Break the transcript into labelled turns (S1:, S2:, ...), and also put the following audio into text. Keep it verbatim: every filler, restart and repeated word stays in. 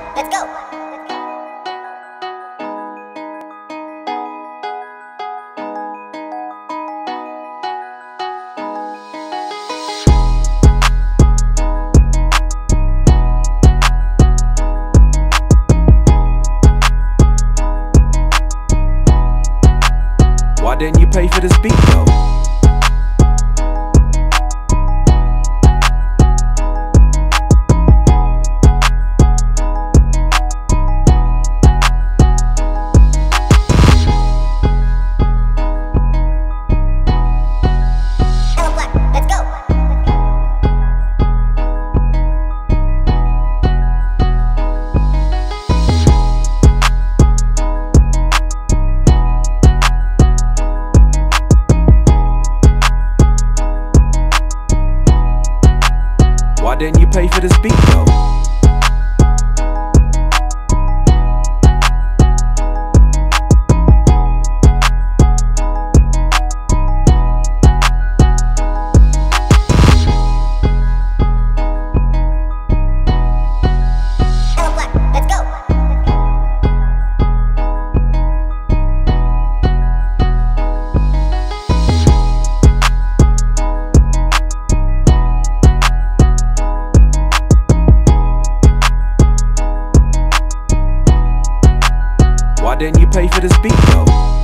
S1: Let's go.
S2: Why didn't you pay for this beat though? Why didn't you pay for this beat though? Why didn't you pay for this beat though?